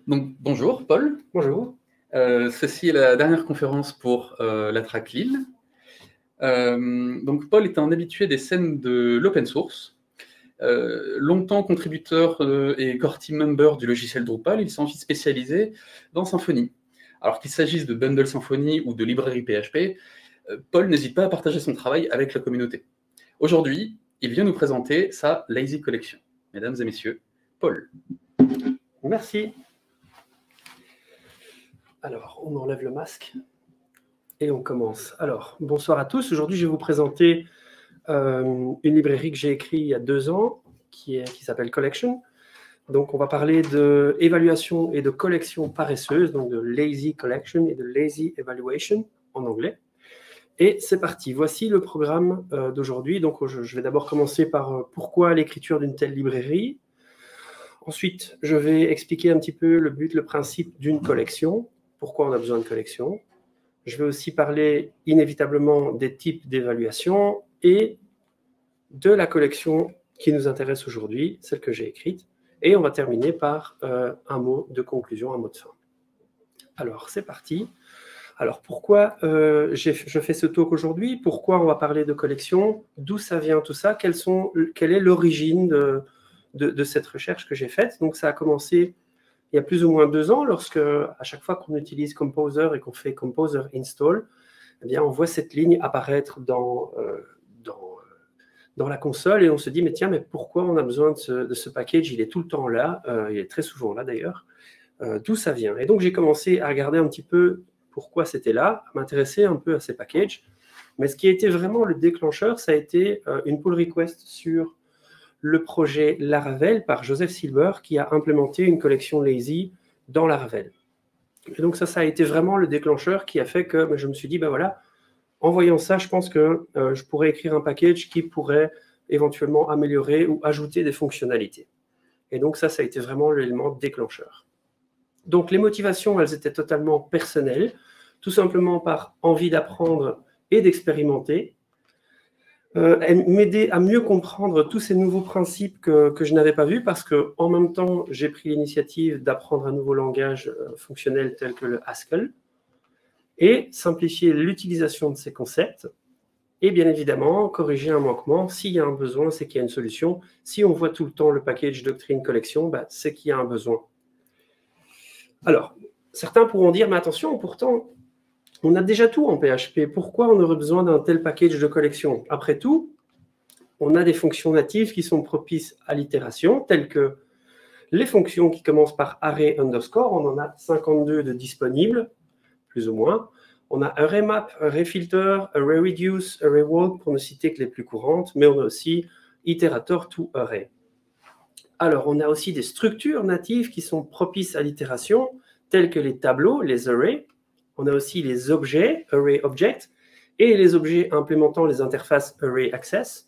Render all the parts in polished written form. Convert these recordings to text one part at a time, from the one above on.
Donc, bonjour Paul. Bonjour. Ceci est la dernière conférence pour la track Lille. Donc Paul est un habitué des scènes de l'open source. Longtemps contributeur et core team member du logiciel Drupal, il s'est ensuite spécialisé dans Symfony. Alors qu'il s'agisse de bundle Symfony ou de librairie PHP, Paul n'hésite pas à partager son travail avec la communauté. Aujourd'hui, il vient nous présenter sa Lazy Collection. Mesdames et messieurs, Paul. Merci. Alors, on enlève le masque et on commence. Alors, bonsoir à tous. Aujourd'hui, je vais vous présenter une librairie que j'ai écrite il y a 2 ans, qui s'appelle Collection. Donc, on va parler d'évaluation et de collection paresseuse, donc de Lazy Collection et de Lazy Evaluation en anglais. Et c'est parti. Voici le programme d'aujourd'hui. Donc, je vais d'abord commencer par pourquoi l'écriture d'une telle librairie. Ensuite, je vais expliquer un petit peu le but, le principe d'une collection, pourquoi on a besoin de collection. Je vais aussi parler inévitablement des types d'évaluation et de la collection qui nous intéresse aujourd'hui, celle que j'ai écrite. Et on va terminer par un mot de conclusion, un mot de fin. Alors, c'est parti. Alors, pourquoi je fais ce talk aujourd'hui? Pourquoi on va parler de collection? D'où ça vient tout ça? Quelle est l'origine de cette recherche que j'ai faite? Donc, ça a commencé il y a plus ou moins 2 ans, lorsque, à chaque fois qu'on utilise Composer et qu'on fait Composer Install, eh bien, on voit cette ligne apparaître dans la console et on se dit, mais tiens, mais pourquoi on a besoin de ce package? Il est tout le temps là, il est très souvent là d'ailleurs. D'où ça vient? Et donc, j'ai commencé à regarder un petit peu pourquoi c'était là, à m'intéresser un peu à ces packages. Mais ce qui a été vraiment le déclencheur, ça a été une pull request sur le projet Laravel par Joseph Silber qui a implémenté une collection Lazy dans Laravel. Et donc ça a été vraiment le déclencheur qui a fait que je me suis dit, ben voilà, en voyant ça, je pense que je pourrais écrire un package qui pourrait éventuellement améliorer ou ajouter des fonctionnalités. Et donc ça a été vraiment l'élément déclencheur. Donc les motivations, elles étaient totalement personnelles, tout simplement par envie d'apprendre et d'expérimenter, m'aider à mieux comprendre tous ces nouveaux principes que je n'avais pas vus, parce qu'en même temps, j'ai pris l'initiative d'apprendre un nouveau langage fonctionnel tel que le Haskell, et simplifier l'utilisation de ces concepts, et bien évidemment, corriger un manquement. S'il y a un besoin, c'est qu'il y a une solution. Si on voit tout le temps le package Doctrine Collection, c'est qu'il y a un besoin. Alors, certains pourront dire, mais attention, pourtant, on a déjà tout en PHP. Pourquoi on aurait besoin d'un tel package de collection? Après tout, on a des fonctions natives qui sont propices à l'itération, telles que les fonctions qui commencent par array underscore. On en a 52 de disponibles, plus ou moins. On a ArrayMap, ArrayFilter, ArrayReduce, ArrayWalk, pour ne citer que les plus courantes, mais on a aussi Iterator to Array. Alors, on a aussi des structures natives qui sont propices à l'itération, telles que les tableaux, les arrays. On a aussi les objets, ArrayObject, et les objets implémentant les interfaces ArrayAccess.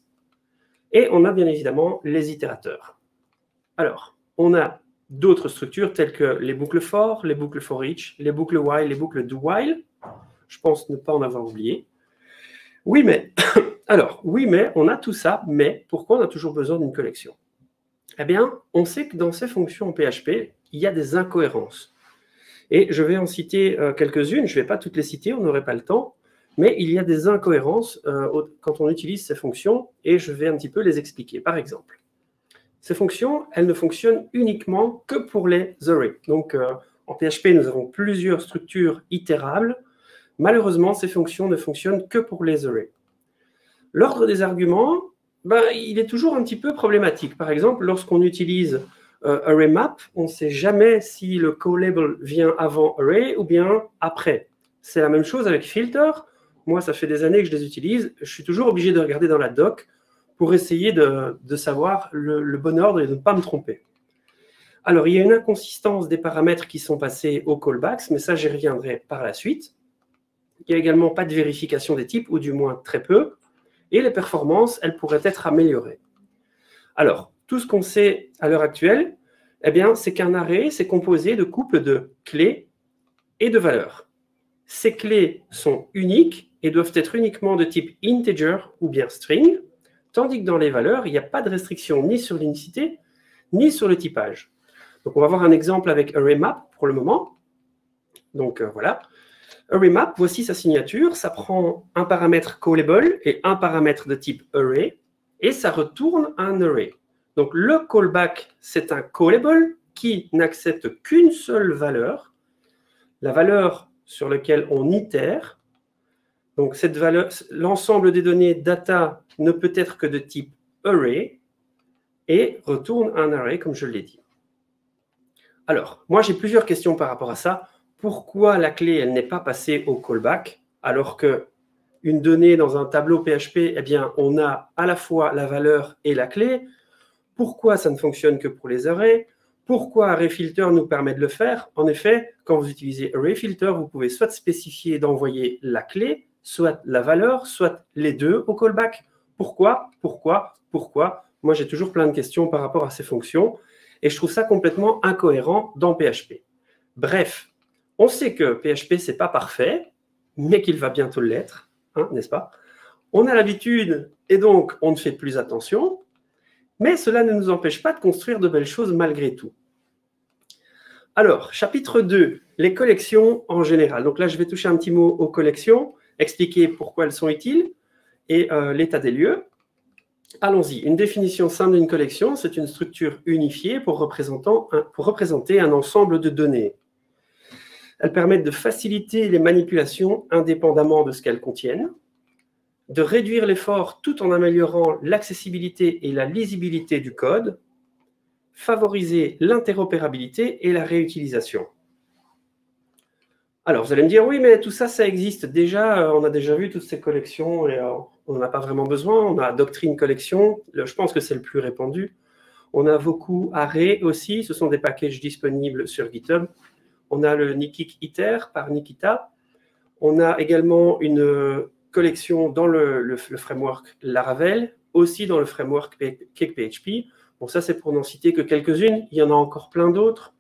Et on a bien évidemment les itérateurs. Alors, on a d'autres structures telles que les boucles for, les boucles for each, les boucles while, les boucles do while. Je pense ne pas en avoir oublié. Oui, mais, alors, oui, mais, on a tout ça, mais pourquoi on a toujours besoin d'une collection? Eh bien, on sait que dans ces fonctions en PHP, il y a des incohérences. Et je vais en citer quelques-unes, je ne vais pas toutes les citer, on n'aurait pas le temps, mais il y a des incohérences quand on utilise ces fonctions, et je vais un petit peu les expliquer. Par exemple, ces fonctions, elles ne fonctionnent uniquement que pour les arrays. Donc, en PHP, nous avons plusieurs structures itérables. Malheureusement, ces fonctions ne fonctionnent que pour les arrays. L'ordre des arguments, il est toujours un petit peu problématique. Par exemple, lorsqu'on utilise ArrayMap, on ne sait jamais si le colabel vient avant array ou bien après. C'est la même chose avec filter. Moi, ça fait des années que je les utilise. Je suis toujours obligé de regarder dans la doc pour essayer de savoir le bon ordre et de ne pas me tromper. Alors, il y a une inconsistance des paramètres qui sont passés aux callbacks, mais ça, j'y reviendrai par la suite. Il n'y a également pas de vérification des types, ou du moins très peu. Et les performances, elles pourraient être améliorées. Alors, tout ce qu'on sait à l'heure actuelle, eh bien, c'est qu'un array, c'est composé de couples de clés et de valeurs. Ces clés sont uniques et doivent être uniquement de type integer ou bien string, tandis que dans les valeurs, il n'y a pas de restriction ni sur l'unicité, ni sur le typage. Donc, on va voir un exemple avec ArrayMap pour le moment. Donc, voilà. ArrayMap, voici sa signature. Ça prend un paramètre callable et un paramètre de type array, et ça retourne un array. Donc, le callback, c'est un callable qui n'accepte qu'une seule valeur, la valeur sur laquelle on itère. Donc, cette valeur, l'ensemble des données data ne peut être que de type array et retourne un array, comme je l'ai dit. Alors, moi, j'ai plusieurs questions par rapport à ça. Pourquoi la clé, elle n'est pas passée au callback, alors qu'une donnée dans un tableau PHP, eh bien, on a à la fois la valeur et la clé? Pourquoi ça ne fonctionne que pour les arrays? Pourquoi ArrayFilter nous permet de le faire? En effet, quand vous utilisez ArrayFilter, vous pouvez soit spécifier d'envoyer la clé, soit la valeur, soit les deux au callback. Pourquoi? Moi, j'ai toujours plein de questions par rapport à ces fonctions et je trouve ça complètement incohérent dans PHP. Bref, on sait que PHP, ce n'est pas parfait, mais qu'il va bientôt l'être, hein, n'est-ce pas? On a l'habitude et donc on ne fait plus attention, mais cela ne nous empêche pas de construire de belles choses malgré tout. Alors, chapitre 2, les collections en général. Donc là, je vais toucher un petit mot aux collections, expliquer pourquoi elles sont utiles et l'état des lieux. Allons-y. Une définition simple d'une collection, c'est une structure unifiée pour représenter un ensemble de données. Elles permettent de faciliter les manipulations indépendamment de ce qu'elles contiennent, de réduire l'effort tout en améliorant l'accessibilité et la lisibilité du code, favoriser l'interopérabilité et la réutilisation. Alors, vous allez me dire, oui, mais tout ça, ça existe déjà, on a déjà vu toutes ces collections et on n'en a pas vraiment besoin. On a Doctrine Collection, je pense que c'est le plus répandu. On a beaucoup Array aussi, ce sont des packages disponibles sur GitHub. On a le Nikik Iter par Nikita. On a également une collection dans le framework Laravel, aussi dans le framework CakePHP. Bon, ça, c'est pour n'en citer que quelques-unes. Il y en a encore plein d'autres.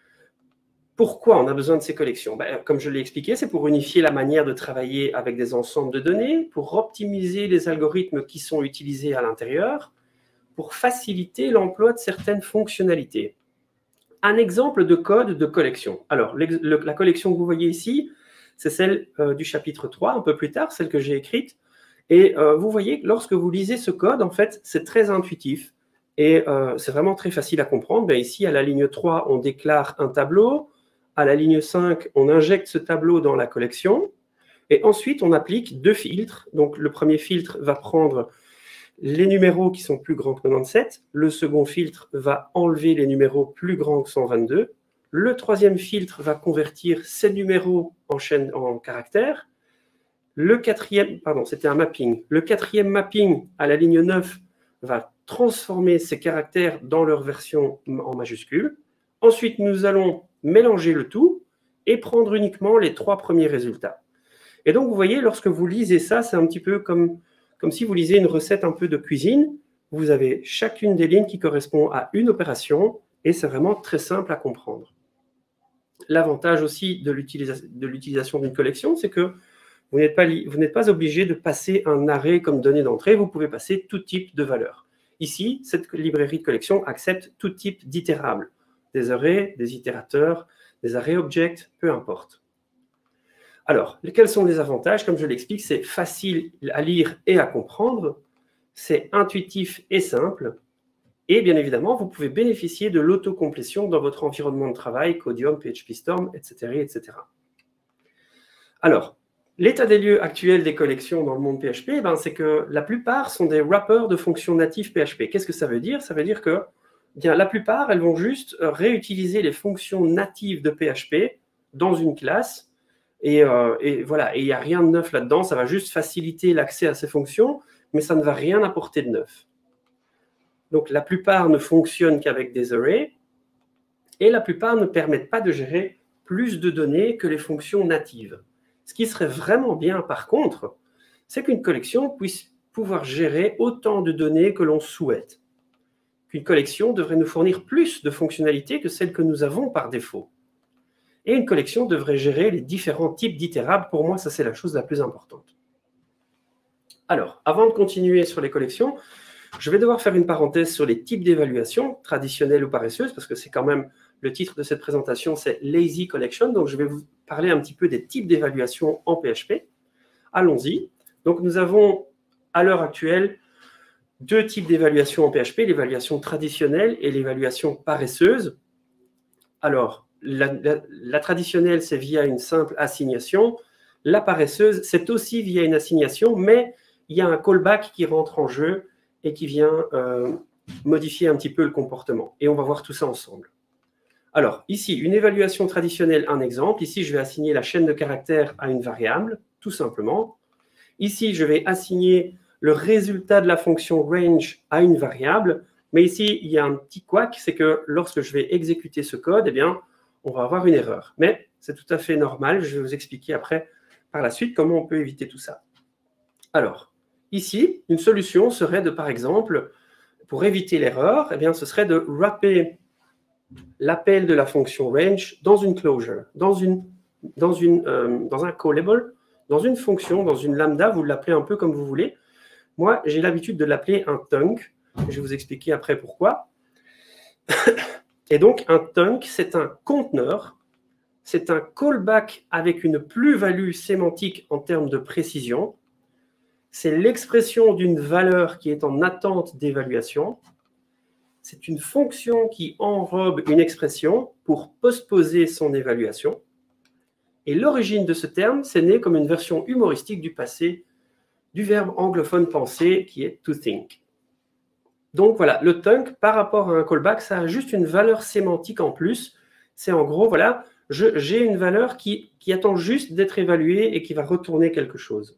Pourquoi on a besoin de ces collections? Comme je l'ai expliqué, c'est pour unifier la manière de travailler avec des ensembles de données, pour optimiser les algorithmes qui sont utilisés à l'intérieur, pour faciliter l'emploi de certaines fonctionnalités. Un exemple de code de collection. Alors, la collection que vous voyez ici, c'est celle du chapitre 3, un peu plus tard, celle que j'ai écrite. Et vous voyez, lorsque vous lisez ce code, en fait, c'est très intuitif. Et c'est vraiment très facile à comprendre. Ici, à la ligne 3, on déclare un tableau. À la ligne 5, on injecte ce tableau dans la collection. Et ensuite, on applique deux filtres. Donc, le premier filtre va prendre les numéros qui sont plus grands que 97. Le second filtre va enlever les numéros plus grands que 122. Le troisième filtre va convertir ces numéros en caractères. Le quatrième, pardon, c'était un mapping. Le quatrième mapping à la ligne 9 va transformer ces caractères dans leur version en majuscule. Ensuite, nous allons mélanger le tout et prendre uniquement les trois premiers résultats. Et donc, vous voyez, lorsque vous lisez ça, c'est un petit peu comme si vous lisez une recette un peu de cuisine. Vous avez chacune des lignes qui correspond à une opération et c'est vraiment très simple à comprendre. L'avantage aussi de l'utilisation d'une collection, c'est que vous n'êtes pas obligé de passer un array comme donnée d'entrée, vous pouvez passer tout type de valeur. Ici, cette librairie de collection accepte tout type d'itérables, des arrays, des itérateurs, des array objects, peu importe. Alors, quels sont les avantages? Comme je l'explique, c'est facile à lire et à comprendre, c'est intuitif et simple, et bien évidemment, vous pouvez bénéficier de l'autocomplétion dans votre environnement de travail, Codium, PHP Storm, etc., etc. Alors, l'état des lieux actuel des collections dans le monde PHP, c'est que la plupart sont des wrappers de fonctions natives PHP. Qu'est-ce que ça veut dire? Ça veut dire que la plupart, elles vont juste réutiliser les fonctions natives de PHP dans une classe. Et voilà, et il n'y a rien de neuf là-dedans. Ça va juste faciliter l'accès à ces fonctions, mais ça ne va rien apporter de neuf. Donc, la plupart ne fonctionnent qu'avec des arrays et la plupart ne permettent pas de gérer plus de données que les fonctions natives. Ce qui serait vraiment bien, par contre, c'est qu'une collection puisse pouvoir gérer autant de données que l'on souhaite. Qu'une collection devrait nous fournir plus de fonctionnalités que celles que nous avons par défaut. Et une collection devrait gérer les différents types d'itérables. Pour moi, ça, c'est la chose la plus importante. Alors, avant de continuer sur les collections, je vais devoir faire une parenthèse sur les types d'évaluation, traditionnelles ou paresseuses, parce que c'est quand même le titre de cette présentation, c'est Lazy Collection. Donc, je vais vous parler un petit peu des types d'évaluation en PHP. Allons-y. Donc, nous avons à l'heure actuelle deux types d'évaluation en PHP, l'évaluation traditionnelle et l'évaluation paresseuse. Alors, la traditionnelle, c'est via une simple assignation. La paresseuse, c'est aussi via une assignation, mais il y a un callback qui rentre en jeu et qui vient modifier un petit peu le comportement. Et on va voir tout ça ensemble. Alors, ici, une évaluation traditionnelle, un exemple. Ici, je vais assigner la chaîne de caractères à une variable, tout simplement. Ici, je vais assigner le résultat de la fonction range à une variable. Mais ici, il y a un petit couac, c'est que lorsque je vais exécuter ce code, eh bien, on va avoir une erreur. Mais c'est tout à fait normal. Je vais vous expliquer après, par la suite, comment on peut éviter tout ça. Alors, ici, une solution serait de, par exemple, pour éviter l'erreur, eh bien, ce serait de wrapper l'appel de la fonction range dans une closure, dans un callable, dans une fonction, dans une lambda, vous l'appelez un peu comme vous voulez. Moi, j'ai l'habitude de l'appeler un tunk. Je vais vous expliquer après pourquoi. Et donc, un tunk, c'est un conteneur, c'est un callback avec une plus-value sémantique en termes de précision. C'est l'expression d'une valeur qui est en attente d'évaluation. C'est une fonction qui enrobe une expression pour postposer son évaluation. Et l'origine de ce terme, c'est né comme une version humoristique du passé du verbe anglophone penser qui est to think. Donc voilà, le tunk par rapport à un callback, ça a juste une valeur sémantique en plus. C'est en gros, voilà, j'ai une valeur qui attend juste d'être évaluée et qui va retourner quelque chose.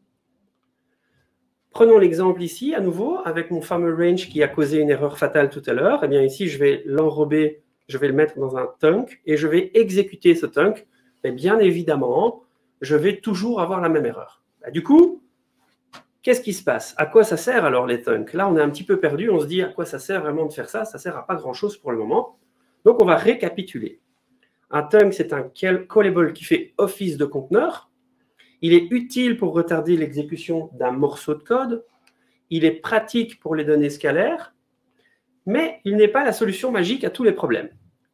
Prenons l'exemple ici, à nouveau, avec mon fameux range qui a causé une erreur fatale tout à l'heure. Eh bien ici, je vais l'enrober, je vais le mettre dans un tunk et je vais exécuter ce tunk. Et bien évidemment, je vais toujours avoir la même erreur. Du coup, qu'est-ce qui se passe? À quoi ça sert alors les tunks? Là, on est un petit peu perdu, on se dit à quoi ça sert vraiment de faire ça? Ça ne sert à pas grand-chose pour le moment. Donc, on va récapituler. Un tunk, c'est un callable qui fait office de conteneur. Il est utile pour retarder l'exécution d'un morceau de code. Il est pratique pour les données scalaires, mais il n'est pas la solution magique à tous les problèmes.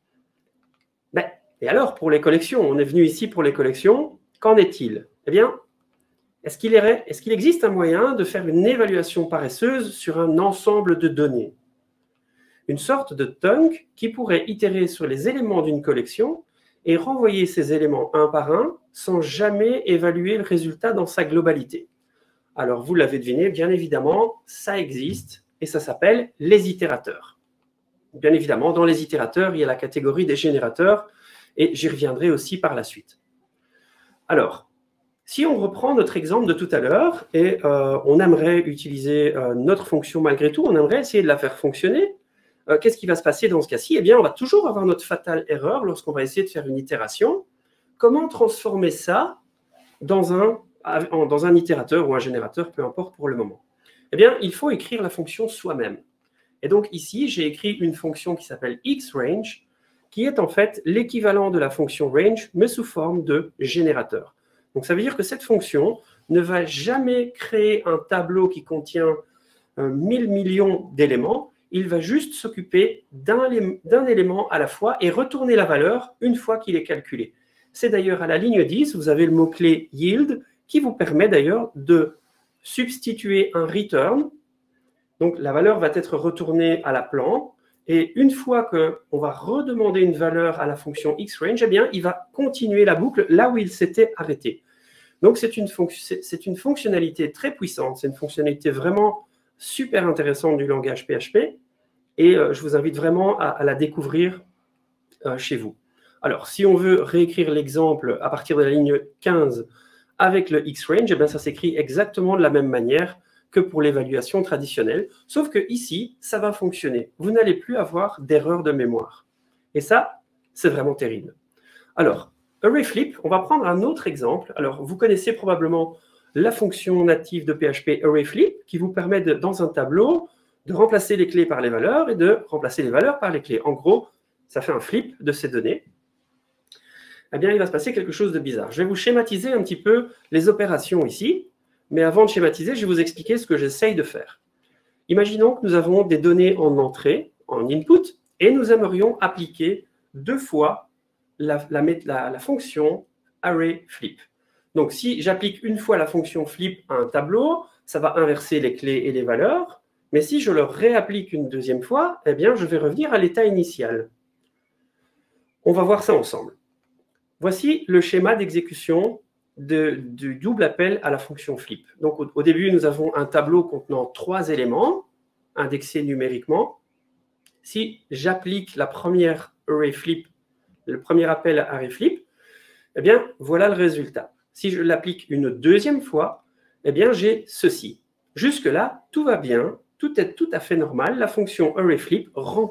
Et alors, pour les collections, on est venu ici pour les collections, qu'en est-il? Eh bien, est-ce qu'il existe un moyen de faire une évaluation paresseuse sur un ensemble de données? Une sorte de tunk qui pourrait itérer sur les éléments d'une collection et renvoyer ces éléments un par un sans jamais évaluer le résultat dans sa globalité. Alors, vous l'avez deviné, bien évidemment, ça existe et ça s'appelle les itérateurs. Bien évidemment, dans les itérateurs, il y a la catégorie des générateurs et j'y reviendrai aussi par la suite. Alors, si on reprend notre exemple de tout à l'heure et on aimerait utiliser notre fonction malgré tout, on aimerait essayer de la faire fonctionner, qu'est-ce qui va se passer dans ce cas-ci? Eh bien, on va toujours avoir notre fatale erreur lorsqu'on va essayer de faire une itération. Comment transformer ça dans un itérateur ou un générateur, peu importe pour le moment? Eh bien, il faut écrire la fonction soi-même. Et donc ici, j'ai écrit une fonction qui s'appelle xRange, qui est en fait l'équivalent de la fonction range, mais sous forme de générateur. Donc ça veut dire que cette fonction ne va jamais créer un tableau qui contient 1000 millions d'éléments. Il va juste s'occuper d'un élément à la fois et retourner la valeur une fois qu'il est calculé. C'est d'ailleurs à la ligne 10, vous avez le mot-clé yield qui vous permet d'ailleurs de substituer un return. Donc la valeur va être retournée à la plan. Et une fois qu'on va redemander une valeur à la fonction xRange, eh bien, il va continuer la boucle là où il s'était arrêté. Donc, c'est une fonctionnalité très puissante. C'est une fonctionnalité vraiment super intéressante du langage PHP. Et je vous invite vraiment à la découvrir chez vous. Alors, si on veut réécrire l'exemple à partir de la ligne 15 avec le xRange, eh bien, ça s'écrit exactement de la même manière que pour l'évaluation traditionnelle, sauf que ici, ça va fonctionner. Vous n'allez plus avoir d'erreur de mémoire. Et ça, c'est vraiment terrible. Alors, ArrayFlip, on va prendre un autre exemple. Alors, vous connaissez probablement la fonction native de PHP ArrayFlip qui vous permet, dans un tableau, de remplacer les clés par les valeurs et de remplacer les valeurs par les clés. En gros, ça fait un flip de ces données. Eh bien, il va se passer quelque chose de bizarre. Je vais vous schématiser un petit peu les opérations ici. Mais avant de schématiser, je vais vous expliquer ce que j'essaye de faire. Imaginons que nous avons des données en entrée, en input, et nous aimerions appliquer 2 fois la fonction arrayFlip. Donc, si j'applique une fois la fonction flip à un tableau, ça va inverser les clés et les valeurs. Mais si je le réapplique une deuxième fois, eh bien, je vais revenir à l'état initial. On va voir ça ensemble. Voici le schéma d'exécution du double appel à la fonction flip. Donc, au début, nous avons un tableau contenant 3 éléments indexés numériquement. Si j'applique la première arrayFlip, le premier appel à arrayFlip, eh bien, voilà le résultat. Si je l'applique une deuxième fois, eh bien, j'ai ceci. Jusque-là, tout va bien, tout est tout à fait normal. La fonction arrayFlip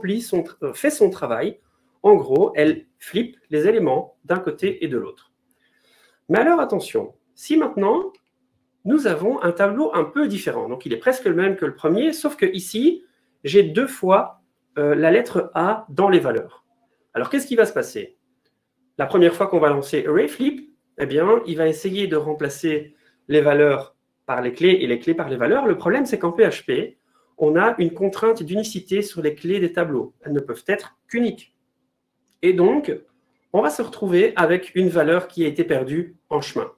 fait son travail. En gros, elle flippe les éléments d'un côté et de l'autre. Mais alors, attention, si maintenant, nous avons un tableau un peu différent, donc il est presque le même que le premier, sauf que ici, j'ai 2 fois la lettre A dans les valeurs. Alors, qu'est-ce qui va se passer? La première fois qu'on va lancer arrayFlip, eh bien, il va essayer de remplacer les valeurs par les clés et les clés par les valeurs. Le problème, c'est qu'en PHP, on a une contrainte d'unicité sur les clés des tableaux. Elles ne peuvent être qu'uniques. Et donc, on va se retrouver avec une valeur qui a été perdue en chemin.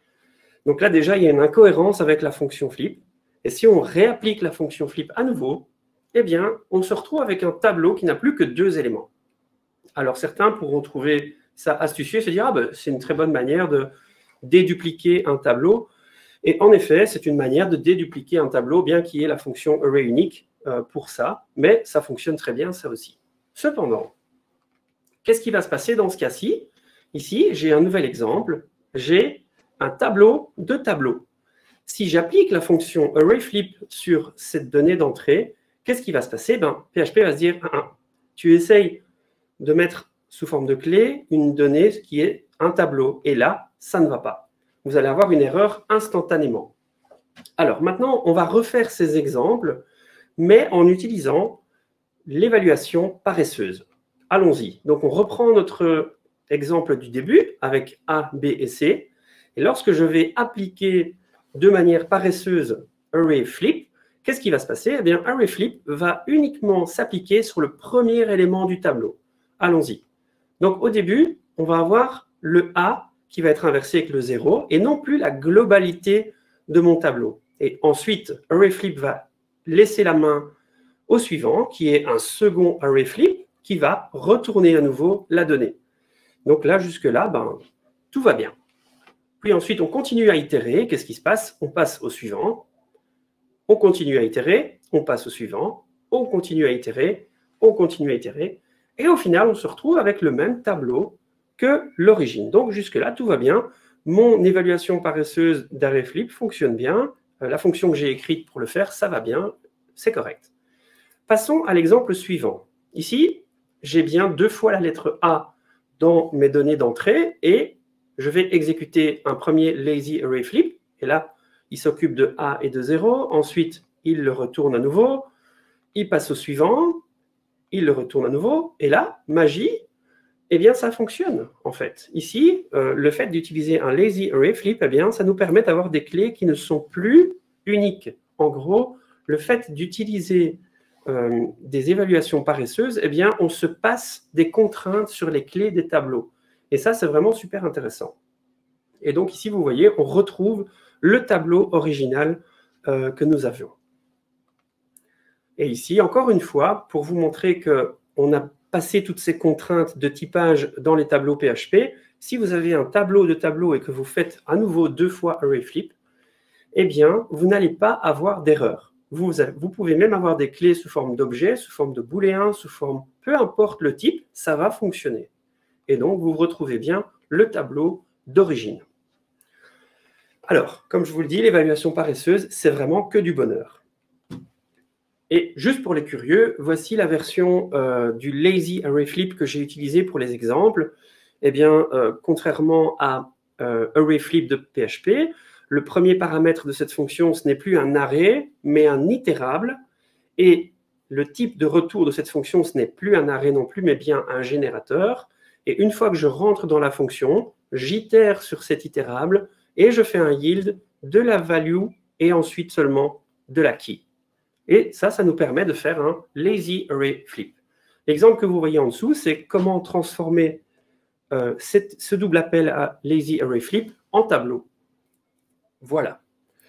Donc là, déjà, il y a une incohérence avec la fonction flip. Et si on réapplique la fonction flip à nouveau, eh bien, on se retrouve avec un tableau qui n'a plus que 2 éléments. Alors, certains pourront trouver ça astucieux et se dire « Ah, ben, c'est une très bonne manière de dédupliquer un tableau ». Et en effet, c'est une manière de dédupliquer un tableau, bien qu'il y ait la fonction arrayUnique pour ça. Mais ça fonctionne très bien, ça aussi. Cependant, qu'est-ce qui va se passer dans ce cas-ci? Ici, j'ai un nouvel exemple. J'ai un tableau de tableaux. Si j'applique la fonction arrayFlip sur cette donnée d'entrée, qu'est-ce qui va se passer? PHP va se dire tu essayes de mettre sous forme de clé une donnée qui est un tableau. Et là, ça ne va pas. Vous allez avoir une erreur instantanément. Alors maintenant, on va refaire ces exemples, mais en utilisant l'évaluation paresseuse. Allons-y. Donc, on reprend notre exemple du début avec A, B et C. Et lorsque je vais appliquer de manière paresseuse arrayFlip, qu'est-ce qui va se passer? Eh bien, arrayFlip va uniquement s'appliquer sur le premier élément du tableau. Allons-y. Donc, au début, on va avoir le A qui va être inversé avec le 0 et non plus la globalité de mon tableau. Et ensuite, arrayFlip va laisser la main au suivant, qui est un second arrayFlip, qui va retourner à nouveau la donnée. Donc là, jusque-là, tout va bien. Puis ensuite, on continue à itérer. Qu'est-ce qui se passe? On passe au suivant. On continue à itérer. On passe au suivant. On continue à itérer. On continue à itérer. Et au final, on se retrouve avec le même tableau que l'origine. Donc jusque-là, tout va bien. Mon évaluation paresseuse d'arrayFlip fonctionne bien. La fonction que j'ai écrite pour le faire, ça va bien. C'est correct. Passons à l'exemple suivant. Ici, j'ai bien 2 fois la lettre A dans mes données d'entrée et je vais exécuter un premier lazy arrayFlip. Et là, il s'occupe de A et de 0. Ensuite, il le retourne à nouveau. Il passe au suivant. Il le retourne à nouveau. Et là, magie, eh bien, ça fonctionne, en fait. Ici, le fait d'utiliser un lazy arrayFlip, eh bien, ça nous permet d'avoir des clés qui ne sont plus uniques. En gros, le fait d'utiliser des évaluations paresseuses, eh bien, on se passe des contraintes sur les clés des tableaux. Et ça, c'est vraiment super intéressant. Et donc, ici, vous voyez, on retrouve le tableau original que nous avions. Et ici, encore une fois, pour vous montrer qu'on a passé toutes ces contraintes de typage dans les tableaux PHP, si vous avez un tableau de tableaux et que vous faites à nouveau 2 fois arrayFlip, eh bien, vous n'allez pas avoir d'erreur. Vous pouvez même avoir des clés sous forme d'objets, sous forme de booléens, sous forme, peu importe le type, ça va fonctionner. Et donc, vous retrouvez bien le tableau d'origine. Alors, comme je vous le dis, l'évaluation paresseuse, c'est vraiment que du bonheur. Et juste pour les curieux, voici la version du lazy arrayFlip que j'ai utilisé pour les exemples. Eh bien, contrairement à arrayFlip de PHP, le premier paramètre de cette fonction, ce n'est plus un array, mais un itérable. Et le type de retour de cette fonction, ce n'est plus un array non plus, mais bien un générateur. Et une fois que je rentre dans la fonction, j'itère sur cet itérable et je fais un yield de la value et ensuite seulement de la key. Et ça nous permet de faire un lazy arrayFlip. L'exemple que vous voyez en dessous, c'est comment transformer ce double appel à lazy array flip en tableau. Voilà.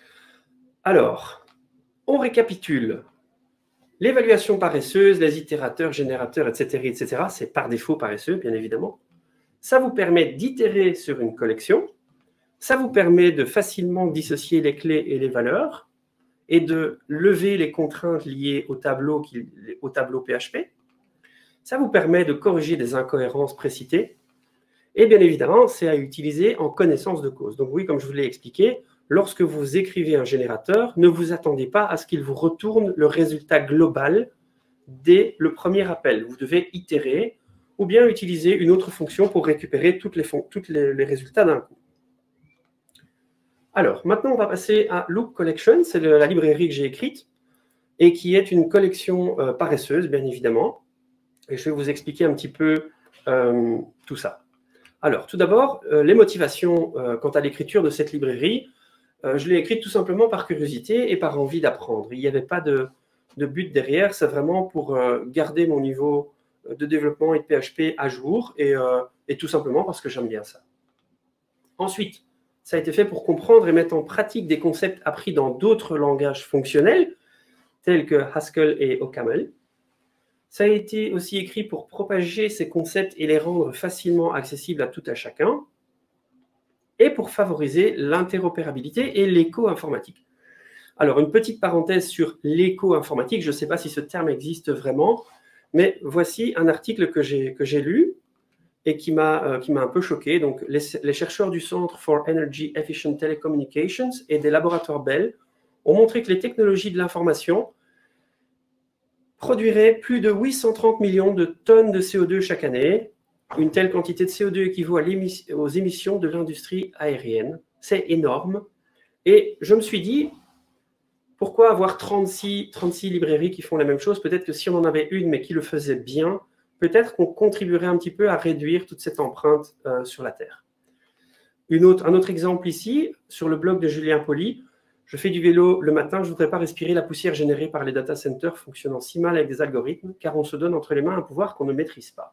Alors, on récapitule. L'évaluation paresseuse, les itérateurs, générateurs, etc., c'est par défaut paresseux, bien évidemment. Ça vous permet d'itérer sur une collection. Ça vous permet de facilement dissocier les clés et les valeurs et de lever les contraintes liées au tableau PHP. Ça vous permet de corriger des incohérences précitées. Et bien évidemment, c'est à utiliser en connaissance de cause. Donc oui, comme je vous l'ai expliqué, lorsque vous écrivez un générateur, ne vous attendez pas à ce qu'il vous retourne le résultat global dès le premier appel. Vous devez itérer ou bien utiliser une autre fonction pour récupérer tous les résultats d'un coup. Alors, maintenant, on va passer à Loop Collection. C'est la librairie que j'ai écrite et qui est une collection paresseuse, bien évidemment. Et je vais vous expliquer un petit peu tout ça. Alors, tout d'abord, les motivations quant à l'écriture de cette librairie, je l'ai écrite tout simplement par curiosité et par envie d'apprendre. Il n'y avait pas de but derrière, c'est vraiment pour garder mon niveau de développement et de PHP à jour et tout simplement parce que j'aime bien ça. Ensuite, ça a été fait pour comprendre et mettre en pratique des concepts appris dans d'autres langages fonctionnels, tels que Haskell et OCaml. Ça a été aussi écrit pour propager ces concepts et les rendre facilement accessibles à tout à chacun, et pour favoriser l'interopérabilité et l'éco-informatique. Alors, une petite parenthèse sur l'éco-informatique, je ne sais pas si ce terme existe vraiment, mais voici un article que j'ai lu et qui m'a un peu choqué. Donc, les chercheurs du Centre for Energy Efficient Telecommunications et des laboratoires Bell ont montré que les technologies de l'information produiraient plus de 830 millions de tonnes de CO2 chaque année. Une telle quantité de CO2 équivaut aux émissions de l'industrie aérienne. C'est énorme. Et je me suis dit, pourquoi avoir 36 librairies qui font la même chose? Peut-être que si on en avait une, mais qui le faisait bien, peut-être qu'on contribuerait un petit peu à réduire toute cette empreinte sur la Terre. Un autre exemple ici, sur le blog de Julien Poli, je fais du vélo le matin, je ne voudrais pas respirer la poussière générée par les data centers fonctionnant si mal avec des algorithmes, car on se donne entre les mains un pouvoir qu'on ne maîtrise pas.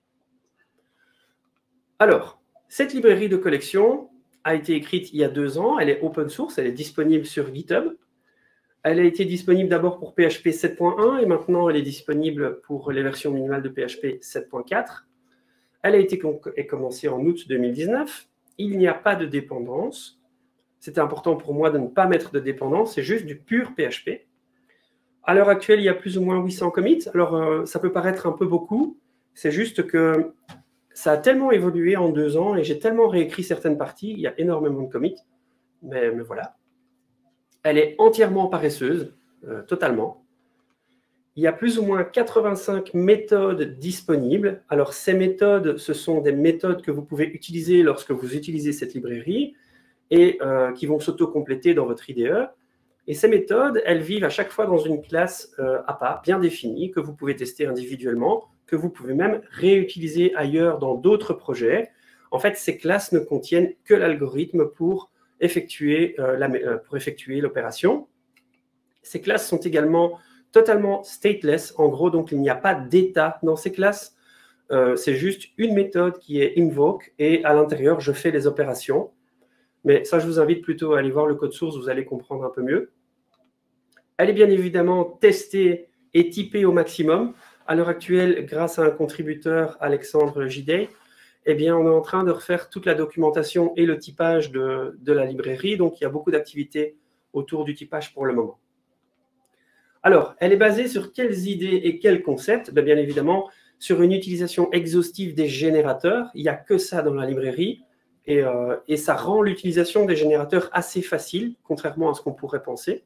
Alors, cette librairie de collection a été écrite il y a 2 ans, elle est open source, elle est disponible sur GitHub. Elle a été disponible d'abord pour PHP 7.1 et maintenant elle est disponible pour les versions minimales de PHP 7.4. Elle a été commencée en août 2019. Il n'y a pas de dépendance. C'était important pour moi de ne pas mettre de dépendance, c'est juste du pur PHP. À l'heure actuelle, il y a plus ou moins 800 commits. Alors, ça peut paraître un peu beaucoup. C'est juste que ça a tellement évolué en 2 ans et j'ai tellement réécrit certaines parties. Il y a énormément de commits. Mais voilà. Elle est entièrement paresseuse, totalement. Il y a plus ou moins 85 méthodes disponibles. Alors, ces méthodes, ce sont des méthodes que vous pouvez utiliser lorsque vous utilisez cette librairie et qui vont s'auto-compléter dans votre IDE. Et ces méthodes, elles vivent à chaque fois dans une classe à part, bien définie, que vous pouvez tester individuellement, que vous pouvez même réutiliser ailleurs dans d'autres projets. En fait, ces classes ne contiennent que l'algorithme pour effectuer l'opération. Ces classes sont également totalement stateless. En gros, donc, il n'y a pas d'état dans ces classes. C'est juste une méthode qui est invoke et à l'intérieur, je fais les opérations. Mais ça, je vous invite plutôt à aller voir le code source, vous allez comprendre un peu mieux. Elle est bien évidemment testée et typée au maximum. À l'heure actuelle, grâce à un contributeur, Alexandre Gidey, eh bien, on est en train de refaire toute la documentation et le typage de la librairie. Donc, il y a beaucoup d'activités autour du typage pour le moment. Alors, elle est basée sur quelles idées et quels concepts? Bien évidemment, sur une utilisation exhaustive des générateurs. Il n'y a que ça dans la librairie. Et ça rend l'utilisation des générateurs assez facile, contrairement à ce qu'on pourrait penser.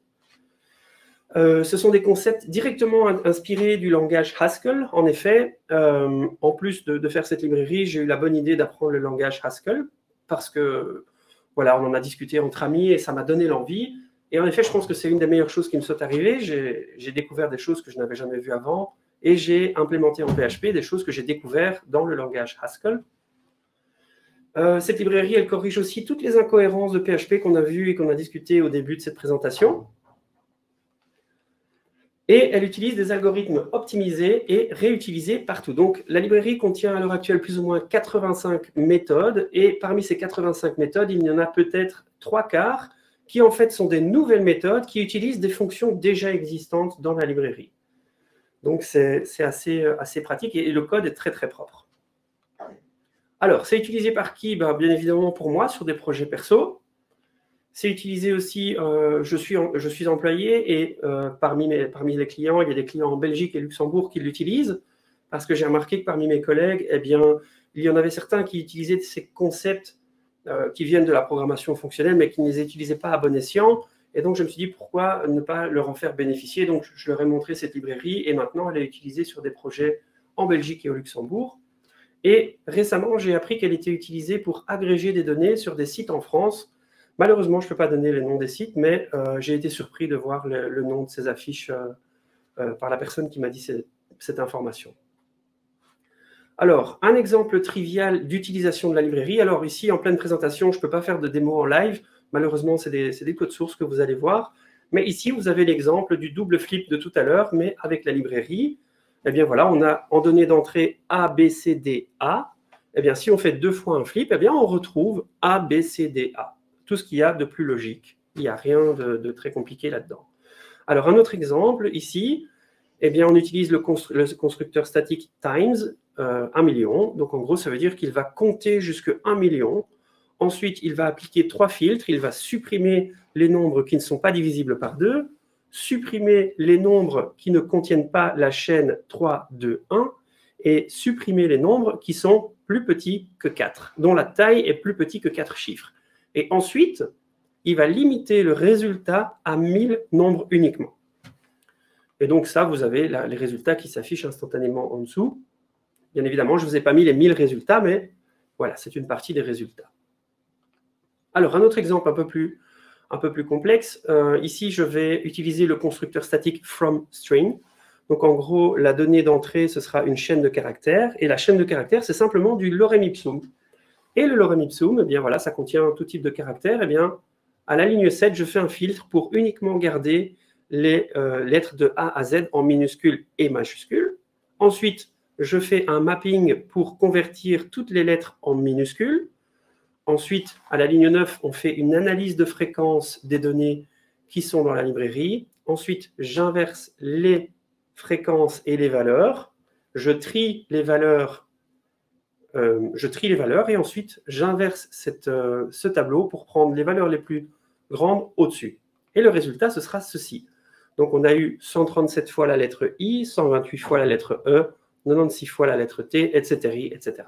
Ce sont des concepts directement inspirés du langage Haskell. En effet, en plus de faire cette librairie, j'ai eu la bonne idée d'apprendre le langage Haskell parce que, voilà, on en a discuté entre amis et ça m'a donné l'envie. Et en effet, je pense que c'est une des meilleures choses qui me soit arrivée. J'ai découvert des choses que je n'avais jamais vues avant et j'ai implémenté en PHP des choses que j'ai découvertes dans le langage Haskell. Cette librairie, elle corrige aussi toutes les incohérences de PHP qu'on a vues et qu'on a discutées au début de cette présentation. Et elle utilise des algorithmes optimisés et réutilisés partout. Donc, la librairie contient à l'heure actuelle plus ou moins 85 méthodes. Et parmi ces 85 méthodes, il y en a peut-être 3/4 qui, en fait, sont des nouvelles méthodes qui utilisent des fonctions déjà existantes dans la librairie. Donc, c'est assez pratique et le code est très, très propre. Alors, c'est utilisé par qui? Bien évidemment, pour moi, sur des projets perso. C'est utilisé aussi, je suis employé et parmi les clients, il y a des clients en Belgique et Luxembourg qui l'utilisent parce que j'ai remarqué que parmi mes collègues, eh bien, il y en avait certains qui utilisaient ces concepts qui viennent de la programmation fonctionnelle mais qui ne les utilisaient pas à bon escient. Et donc, je me suis dit, pourquoi ne pas leur en faire bénéficier? Donc, je leur ai montré cette librairie et maintenant, elle est utilisée sur des projets en Belgique et au Luxembourg. Et récemment, j'ai appris qu'elle était utilisée pour agréger des données sur des sites en France. Malheureusement, je ne peux pas donner les noms des sites, mais j'ai été surpris de voir le nom de ces affiches par la personne qui m'a dit cette information. Alors, un exemple trivial d'utilisation de la librairie. Alors ici, en pleine présentation, je ne peux pas faire de démo en live. Malheureusement, c'est des codes sources que vous allez voir. Mais ici, vous avez l'exemple du double flip de tout à l'heure, mais avec la librairie. Eh bien voilà, on a en données d'entrée A, B, C, D, A. Eh bien, si on fait 2 fois un flip, eh bien, on retrouve A, B, C, D, A. Tout ce qu'il y a de plus logique. Il n'y a rien de très compliqué là-dedans. Alors, un autre exemple, ici, eh bien, on utilise le constructeur statique times 1 million. Donc, en gros, ça veut dire qu'il va compter jusqu'à 1 million. Ensuite, il va appliquer 3 filtres. Il va supprimer les nombres qui ne sont pas divisibles par 2, supprimer les nombres qui ne contiennent pas la chaîne 3, 2, 1 et supprimer les nombres qui sont plus petits que 4, dont la taille est plus petite que 4 chiffres. Et ensuite, il va limiter le résultat à 1000 nombres uniquement. Et donc ça, vous avez les résultats qui s'affichent instantanément en dessous. Bien évidemment, je ne vous ai pas mis les 1000 résultats, mais voilà, c'est une partie des résultats. Alors, un autre exemple un peu plus complexe. Ici, je vais utiliser le constructeur statique FromString. Donc, en gros, la donnée d'entrée, ce sera une chaîne de caractères. Et la chaîne de caractères, c'est simplement du lorem ipsum. Et le lorem ipsum, eh bien, voilà, ça contient tout type de caractères. Eh bien, à la ligne 7, je fais un filtre pour uniquement garder les lettres de A à Z en minuscules et majuscules. Ensuite, je fais un mapping pour convertir toutes les lettres en minuscules. Ensuite, à la ligne 9, on fait une analyse de fréquence des données qui sont dans la librairie. Ensuite, j'inverse les fréquences et les valeurs. Je trie les valeurs et ensuite, j'inverse ce tableau pour prendre les valeurs les plus grandes au-dessus. Et le résultat, ce sera ceci. Donc, on a eu 137 fois la lettre I, 128 fois la lettre E, 96 fois la lettre T, etc., etc.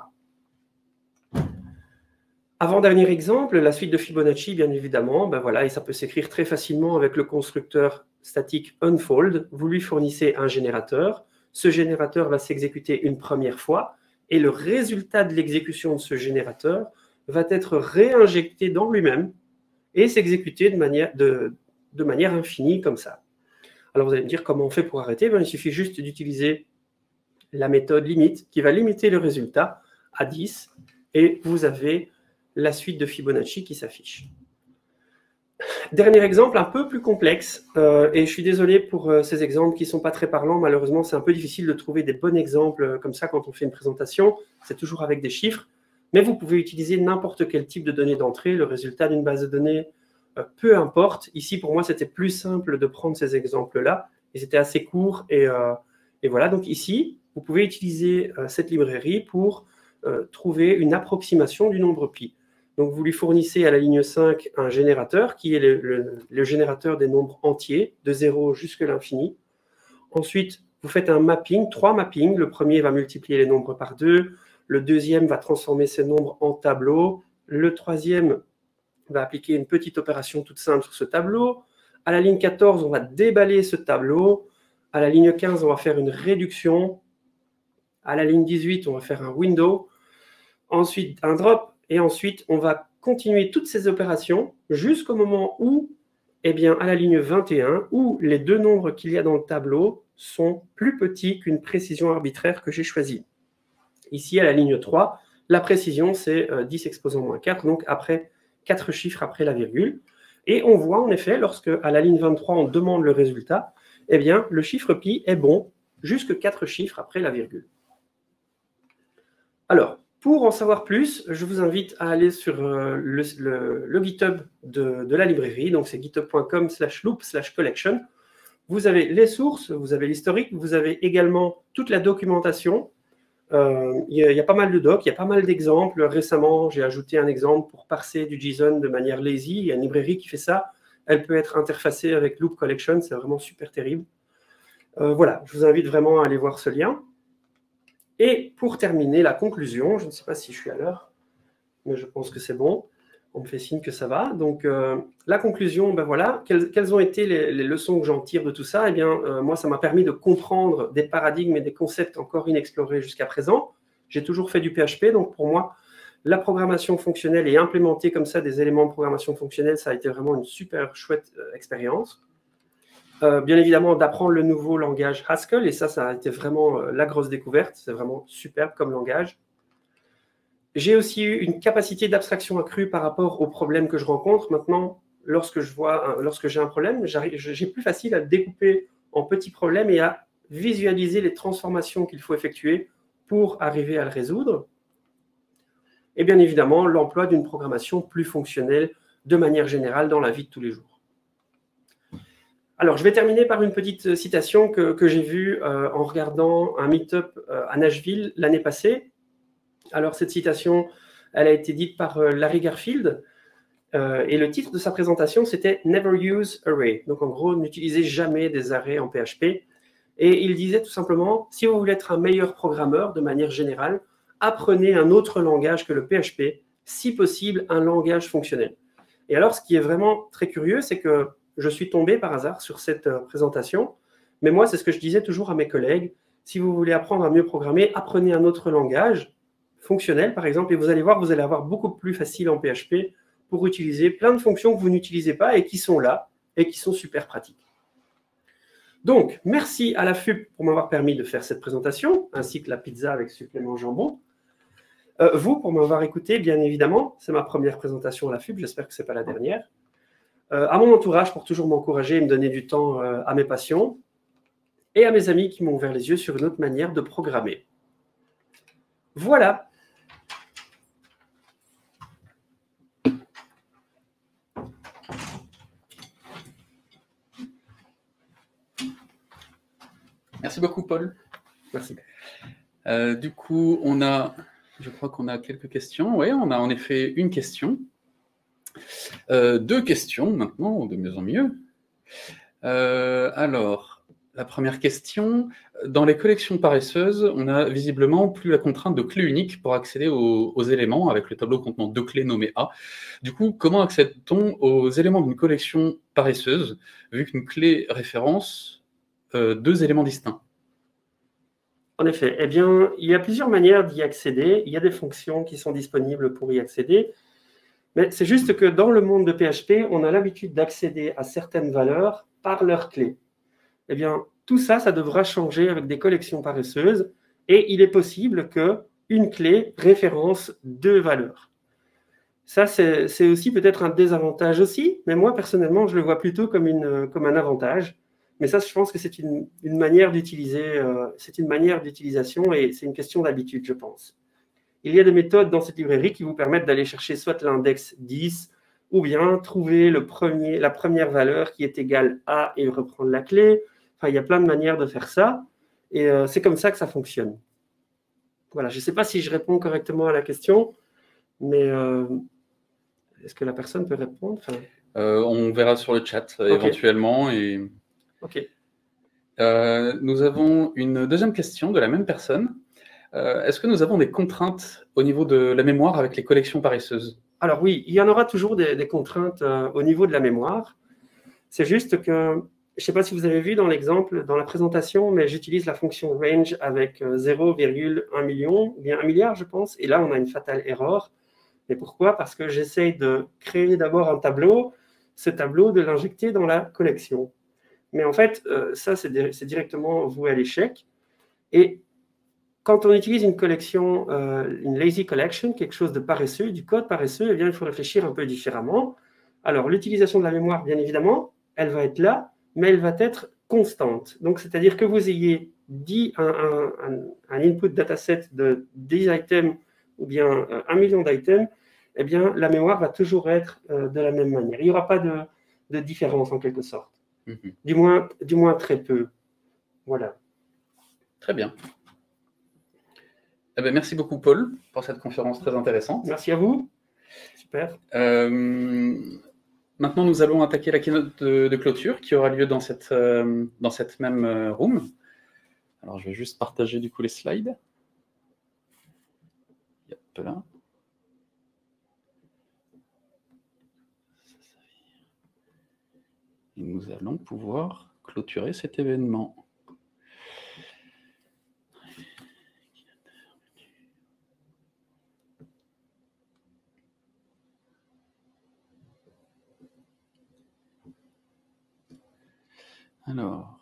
Avant-dernier exemple, la suite de Fibonacci, bien évidemment, ben voilà, et ça peut s'écrire très facilement avec le constructeur statique unfold. Vous lui fournissez un générateur. Ce générateur va s'exécuter une première fois et le résultat de l'exécution de ce générateur va être réinjecté dans lui-même et s'exécuter de manière infinie comme ça. Alors vous allez me dire comment on fait pour arrêter? Ben, il suffit juste d'utiliser la méthode limite qui va limiter le résultat à 10 et vous avez la suite de Fibonacci qui s'affiche. Dernier exemple un peu plus complexe, et je suis désolé pour ces exemples qui ne sont pas très parlants. Malheureusement, c'est un peu difficile de trouver des bons exemples comme ça quand on fait une présentation. C'est toujours avec des chiffres, mais vous pouvez utiliser n'importe quel type de données d'entrée, le résultat d'une base de données, peu importe. Ici, pour moi, c'était plus simple de prendre ces exemples-là, et c'était assez court. Et voilà, donc ici, vous pouvez utiliser cette librairie pour trouver une approximation du nombre pi. Donc, vous lui fournissez à la ligne 5 un générateur qui est le générateur des nombres entiers, de 0 jusqu'à l'infini. Ensuite, vous faites un mapping, 3 mappings. Le premier va multiplier les nombres par 2. Le deuxième va transformer ces nombres en tableau. Le troisième va appliquer une petite opération toute simple sur ce tableau. À la ligne 14, on va déballer ce tableau. À la ligne 15, on va faire une réduction. À la ligne 18, on va faire un window. Ensuite, un drop. Et ensuite, on va continuer toutes ces opérations jusqu'au moment où, eh bien, à la ligne 21, où les deux nombres qu'il y a dans le tableau sont plus petits qu'une précision arbitraire que j'ai choisie. Ici, à la ligne 3, la précision, c'est 10 exposant moins 4, donc après 4 chiffres après la virgule. Et on voit en effet, lorsque à la ligne 23, on demande le résultat, eh bien, le chiffre pi est bon jusque 4 chiffres après la virgule. Alors, pour en savoir plus, je vous invite à aller sur le GitHub de la librairie. Donc, c'est github.com/loop/collection. Vous avez les sources, vous avez l'historique, vous avez également toute la documentation. Il y a pas mal de docs, il y a pas mal d'exemples. Récemment, j'ai ajouté un exemple pour parser du JSON de manière lazy. Il y a une librairie qui fait ça. Elle peut être interfacée avec Loop Collection, c'est vraiment super terrible. Voilà, je vous invite vraiment à aller voir ce lien. Et pour terminer, la conclusion, je ne sais pas si je suis à l'heure, mais je pense que c'est bon. On me fait signe que ça va. Donc, la conclusion, ben voilà, quelles ont été les leçons que j'en tire de tout ça? Eh bien, moi, ça m'a permis de comprendre des paradigmes et des concepts encore inexplorés jusqu'à présent. J'ai toujours fait du PHP, donc pour moi, la programmation fonctionnelle et implémenter comme ça des éléments de programmation fonctionnelle, ça a été vraiment une super chouette expérience. Bien évidemment, d'apprendre le nouveau langage Haskell, et ça a été vraiment la grosse découverte. C'est vraiment superbe comme langage. J'ai aussi eu une capacité d'abstraction accrue par rapport aux problèmes que je rencontre. Maintenant, lorsque j'ai un problème, j'ai plus facile à le découper en petits problèmes et à visualiser les transformations qu'il faut effectuer pour arriver à le résoudre. Et bien évidemment, l'emploi d'une programmation plus fonctionnelle de manière générale dans la vie de tous les jours. Alors, je vais terminer par une petite citation que j'ai vue en regardant un meet-up à Nashville l'année passée. Alors, cette citation, elle a été dite par Larry Garfield, et le titre de sa présentation, c'était « Never use array ». Donc, en gros, n'utilisez jamais des arrays en PHP. Et il disait tout simplement, si vous voulez être un meilleur programmeur de manière générale, apprenez un autre langage que le PHP, si possible, un langage fonctionnel. Et alors, ce qui est vraiment très curieux, c'est que je suis tombé par hasard sur cette présentation, mais moi, c'est ce que je disais toujours à mes collègues, si vous voulez apprendre à mieux programmer, apprenez un autre langage fonctionnel, par exemple, et vous allez voir, vous allez avoir beaucoup plus facile en PHP pour utiliser plein de fonctions que vous n'utilisez pas et qui sont là et qui sont super pratiques. Donc, merci à la FUP pour m'avoir permis de faire cette présentation, ainsi que la pizza avec supplément jambon. Vous, pour m'avoir écouté, bien évidemment, c'est ma première présentation à la FUP, j'espère que ce n'est pas la dernière. À mon entourage pour toujours m'encourager et me donner du temps à mes passions, et à mes amis qui m'ont ouvert les yeux sur une autre manière de programmer. Voilà. Merci beaucoup, Paul. Merci. Du coup, je crois qu'on a quelques questions. Oui, on a en effet une question. 2 questions maintenant, de mieux en mieux. Alors, la première question, dans les collections paresseuses, on a visiblement plus la contrainte de clé unique pour accéder aux éléments avec le tableau contenant 2 clés nommées A. Du coup, comment accède-t-on aux éléments d'une collection paresseuse, vu qu'une clé référence 2 éléments distincts? En effet, eh bien, il y a plusieurs manières d'y accéder. Il y a des fonctions qui sont disponibles pour y accéder. Mais c'est juste que dans le monde de PHP, on a l'habitude d'accéder à certaines valeurs par leur clé. Eh bien, tout ça, ça devra changer avec des collections paresseuses. Et il est possible qu'une clé référence 2 valeurs. Ça, c'est aussi peut-être un désavantage aussi. Mais moi, personnellement, je le vois plutôt comme un avantage. Mais ça, je pense que c'est une manière d'utiliser, c'est une manière d'utilisation et c'est une question d'habitude, je pense. Il y a des méthodes dans cette librairie qui vous permettent d'aller chercher soit l'index 10 ou bien trouver la première valeur qui est égale à et reprendre la clé. Enfin, il y a plein de manières de faire ça et c'est comme ça que ça fonctionne. Voilà, je ne sais pas si je réponds correctement à la question, mais est-ce que la personne peut répondre? On verra sur le chat éventuellement. Et... Ok. Nous avons une deuxième question de la même personne. Est-ce que nous avons des contraintes au niveau de la mémoire avec les collections paresseuses? Alors oui, il y en aura toujours des contraintes au niveau de la mémoire. C'est juste que, je ne sais pas si vous avez vu dans l'exemple, dans la présentation, mais j'utilise la fonction range avec 0,1 million, ou bien 1 milliard, je pense. Et là, on a une fatale erreur. Et pourquoi? Parce que j'essaye de créer d'abord un tableau, ce tableau, de l'injecter dans la collection. Mais en fait, ça, c'est directement voué à l'échec. Et quand on utilise une collection, une lazy collection, quelque chose de paresseux, du code paresseux, eh bien, il faut réfléchir un peu différemment. Alors, l'utilisation de la mémoire, bien évidemment, elle va être là, mais elle va être constante. Donc, c'est-à-dire que vous ayez un input dataset de 10 items ou bien 1 million d'items, eh bien, la mémoire va toujours être de la même manière. Il n'y aura pas de différence en quelque sorte. Du moins très peu. Voilà. Très bien. Eh bien, merci beaucoup, Paul, pour cette conférence très intéressante. Merci à vous. Super. Maintenant, nous allons attaquer la keynote de clôture qui aura lieu dans cette même room. Alors, je vais juste partager du coup les slides. Yep, là. Et nous allons pouvoir clôturer cet événement. Alors,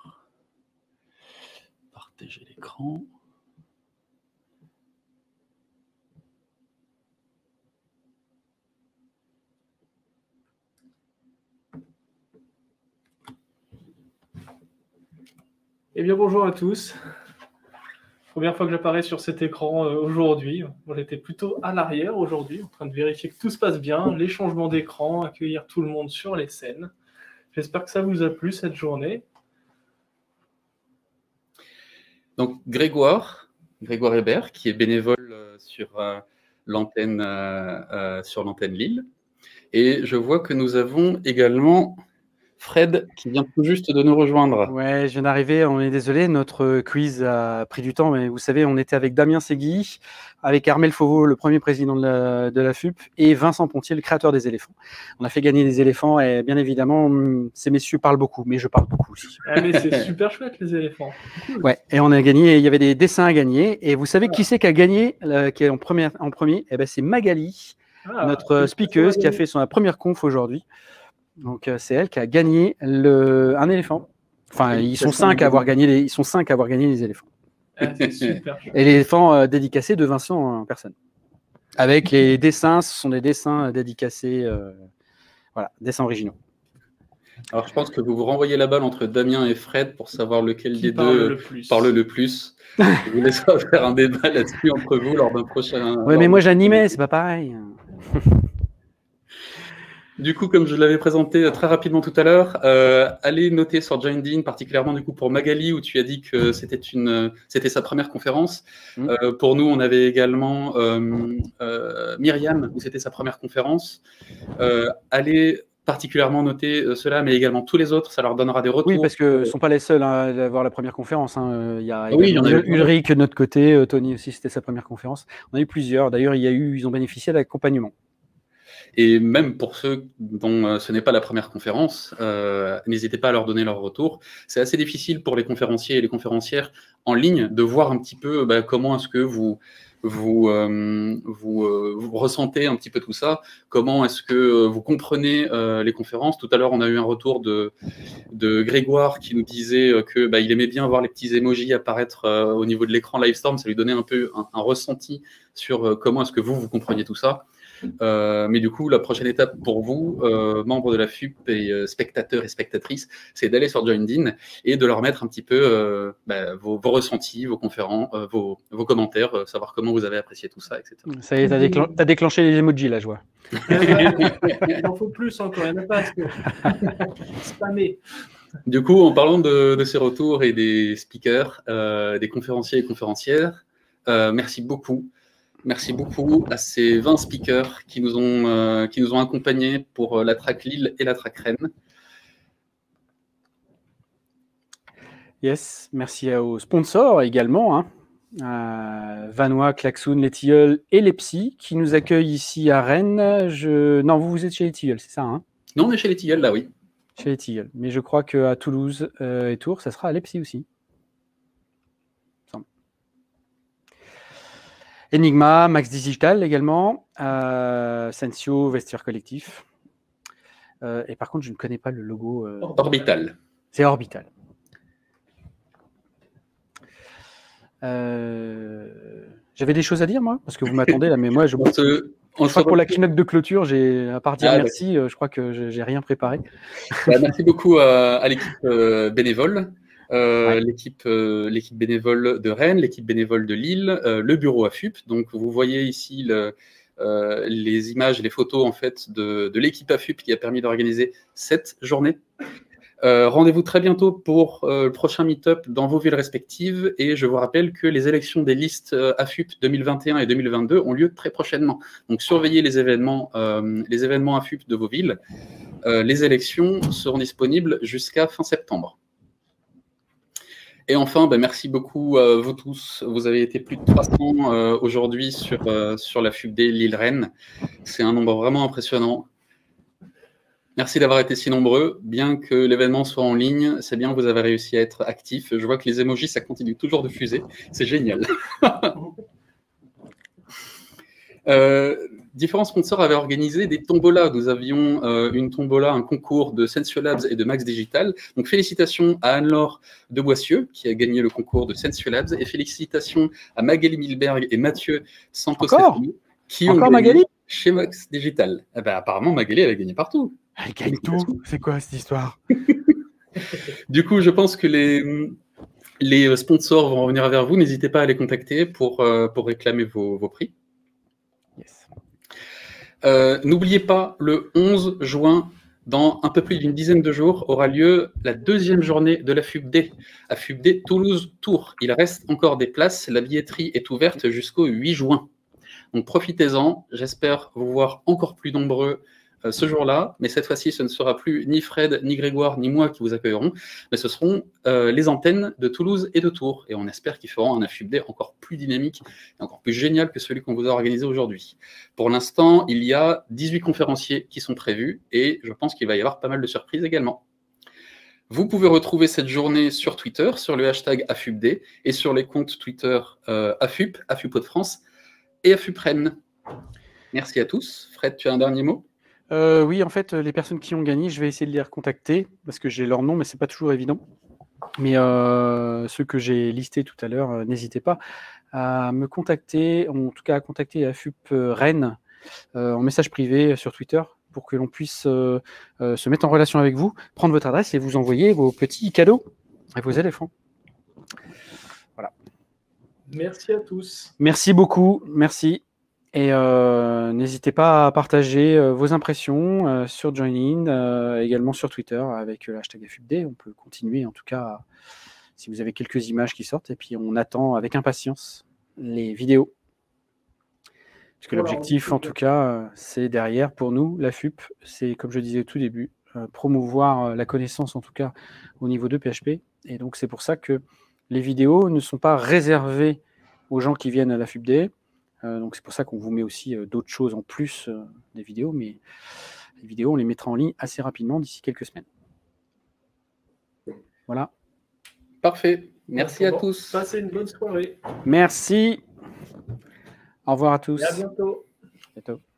partager l'écran. Eh bien, bonjour à tous. Première fois que j'apparais sur cet écran aujourd'hui. Moi, j'étais plutôt à l'arrière aujourd'hui, en train de vérifier que tout se passe bien, les changements d'écran, accueillir tout le monde sur les scènes. J'espère que ça vous a plu cette journée. Donc, Grégoire Hébert, qui est bénévole sur l'antenne Lille. Et je vois que nous avons également Fred, qui vient tout juste de nous rejoindre. Ouais, je viens d'arriver, on est désolé, notre quiz a pris du temps, mais vous savez, on était avec Damien Segui, avec Armel Fauveau, le premier président de la FUP, et Vincent Pontier, le créateur des éléphants. On a fait gagner des éléphants, et bien évidemment, ces messieurs parlent beaucoup, mais je parle beaucoup aussi. Ah, mais c'est super chouette, les éléphants. Cool. Ouais, et on a gagné, il y avait des dessins à gagner, et vous savez qui c'est qui a gagné, qui est en premier? Eh ben, c'est Magali, notre speakeuse, qui a fait son première conf aujourd'hui. Donc c'est elle qui a gagné un éléphant. Enfin, ils sont 5 à avoir gagné les éléphants. Ah, c'est super. Et l'éléphant dédicacé de Vincent en personne. Avec les dessins, ce sont des dessins dédicacés, voilà, dessins originaux. Alors je pense que vous vous renvoyez la balle entre Damien et Fred pour savoir lequel des deux parle le plus. Je vous laisse faire un débat là-dessus entre vous lors d'un prochain. Ouais, mais moi j'animais, c'est pas pareil. Du coup, comme je l'avais présenté très rapidement tout à l'heure, allez noter sur Joined-in, particulièrement du coup pour Magali, où tu as dit que c'était sa première conférence. Pour nous, on avait également Myriam, où c'était sa première conférence. Allez particulièrement noter cela, mais également tous les autres, ça leur donnera des retours. Oui, parce que ce ne sont pas les seuls à avoir la première conférence. Hein. Il y a Ulrich de notre côté, Tony aussi, c'était sa première conférence. On a eu plusieurs. D'ailleurs, ils ont bénéficié d'accompagnement. Et même pour ceux dont ce n'est pas la première conférence, n'hésitez pas à leur donner leur retour. C'est assez difficile pour les conférenciers et les conférencières en ligne de voir un petit peu comment est-ce que vous ressentez un petit peu tout ça, comment est-ce que vous comprenez les conférences. Tout à l'heure, on a eu un retour de Grégoire qui nous disait que il aimait bien voir les petits emojis apparaître au niveau de l'écran Livestorm. Ça lui donnait un peu un ressenti sur comment est-ce que vous compreniez tout ça. Mais du coup, la prochaine étape pour vous, membres de la FUP et spectateurs et spectatrices, c'est d'aller sur Joined-in et de leur mettre un petit peu vos ressentis, vos conférences, vos commentaires, savoir comment vous avez apprécié tout ça, etc. Ça y est, t'as déclenché les emojis, là, je vois. Il en faut plus encore, il n'y en a pas assez. Spammé. Du coup, en parlant de ces retours et des speakers, des conférenciers et conférencières, merci beaucoup. Merci beaucoup à ces 20 speakers qui nous ont accompagnés pour la track Lille et la track Rennes. Yes, merci aux sponsors également, hein. Vanois, Klaxoon, les Tilleuls et les Psy qui nous accueillent ici à Rennes. Non, vous êtes chez les Tilleuls, c'est ça, hein? Non, on est chez les Tilleuls, là, oui. Chez les Tilleuls. Mais je crois qu'à Toulouse et Tours, ça sera à l'EPSI aussi. Enigma, Max Digital également, Sensio, Vestiaire Collectif. Et par contre, je ne connais pas le logo. Orbital. C'est Orbital. J'avais des choses à dire, moi, parce que vous m'attendez là, mais moi, je... Je crois que pour la keynote de clôture, à part dire merci, je crois que j'ai rien préparé. Merci beaucoup à l'équipe bénévole, l'équipe bénévole de Rennes, l'équipe bénévole de Lille, le bureau AFUP. Donc vous voyez ici les images, les photos en fait de l'équipe AFUP qui a permis d'organiser cette journée. Rendez-vous très bientôt pour le prochain meet-up dans vos villes respectives, et je vous rappelle que les élections des listes AFUP 2021 et 2022 ont lieu très prochainement. Donc surveillez les événements AFUP de vos villes. Les élections seront disponibles jusqu'à fin septembre. Et enfin, merci beaucoup à vous tous. Vous avez été plus de 300 aujourd'hui sur la FUP des Lille-Rennes. C'est un nombre vraiment impressionnant. Merci d'avoir été si nombreux. Bien que l'événement soit en ligne, c'est bien que vous avez réussi à être actifs. Je vois que les emojis, ça continue toujours de fuser. C'est génial. Différents sponsors avaient organisé des tombolas. Nous avions une tombola, un concours de Sensualabs et de Max Digital. Donc félicitations à Anne-Laure de Boissieu qui a gagné le concours de Sensualabs, et félicitations à Magali Milberg et Mathieu Santos qui ont gagné chez Max Digital. Apparemment, Magali, elle a gagné partout. Elle gagne tout. C'est quoi cette histoire? Du coup, je pense que les sponsors vont revenir vers vous. N'hésitez pas à les contacter pour réclamer vos prix. Yes. N'oubliez pas, le 11 juin, dans un peu plus d'une dizaine de jours, aura lieu la deuxième journée de la FUPD, à FUPD Toulouse-Tours. Il reste encore des places. La billetterie est ouverte jusqu'au 8 juin. Donc profitez-en. J'espère vous voir encore plus nombreux ce jour-là, mais cette fois-ci, ce ne sera plus ni Fred, ni Grégoire, ni moi qui vous accueillerons, mais ce seront les antennes de Toulouse et de Tours, et on espère qu'ils feront un AFUPD encore plus dynamique et encore plus génial que celui qu'on vous a organisé aujourd'hui. Pour l'instant, il y a 18 conférenciers qui sont prévus, et je pense qu'il va y avoir pas mal de surprises également. Vous pouvez retrouver cette journée sur Twitter, sur le hashtag AFUPD, et sur les comptes Twitter AFUP, AFUP Hauts-de-France et AFUP Rennes. Merci à tous. Fred, tu as un dernier mot ? Oui, en fait, les personnes qui ont gagné, je vais essayer de les recontacter parce que j'ai leur nom, mais c'est pas toujours évident. Mais ceux que j'ai listés tout à l'heure, n'hésitez pas à me contacter, en tout cas à contacter AFUP Rennes en message privé sur Twitter pour que l'on puisse se mettre en relation avec vous, prendre votre adresse et vous envoyer vos petits cadeaux à vos éléphants. Voilà. Merci à tous. Merci beaucoup, merci. Et n'hésitez pas à partager vos impressions sur Join-in, également sur Twitter avec le hashtag AFUPD. On peut continuer en tout cas si vous avez quelques images qui sortent. Et puis on attend avec impatience les vidéos. Parce que l'objectif en tout cas, c'est derrière pour nous, l'AFUP, c'est comme je disais au tout début, promouvoir la connaissance en tout cas au niveau de PHP. Et donc c'est pour ça que les vidéos ne sont pas réservées aux gens qui viennent à l'AFUPD. Donc c'est pour ça qu'on vous met aussi d'autres choses en plus des vidéos, mais les vidéos, on les mettra en ligne assez rapidement d'ici quelques semaines. Voilà. Parfait. Merci à tous. Passez une bonne soirée. Merci. Au revoir à tous. Et à bientôt. À bientôt.